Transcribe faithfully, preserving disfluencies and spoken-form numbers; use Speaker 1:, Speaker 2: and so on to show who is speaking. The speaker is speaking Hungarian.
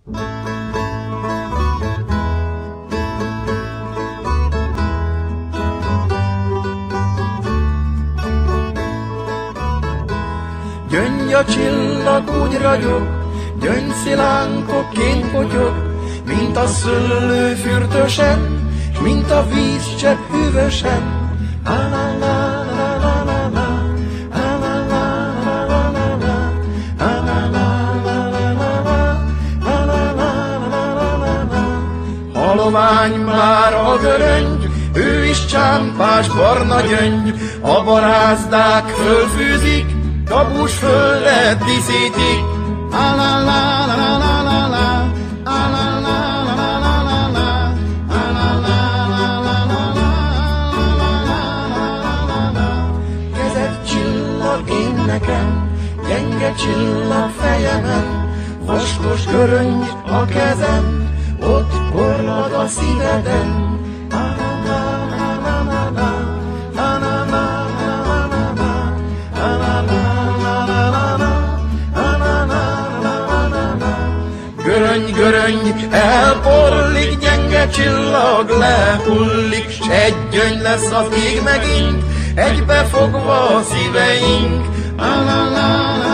Speaker 1: Gyöngy a csillag úgy ragyog, gyöngyszilánkokként potyog, mint a szőlő fürtösen, s mint a vízcsepp hűvösen. Halovány már a göröngy, ő is csámpás barna gyöngy, a barázdák fölfűzik, kapus földre díszítik. Kezed csillag én nekem, gyenge csillag fejemen, vaskos göröngy a kezem, ott porlad a szíveden. Göröngy, göröngy, elporlik, gyenge csillag lehullik, s egy gyöngy lesz az ég megint, egybefogva a szíveink.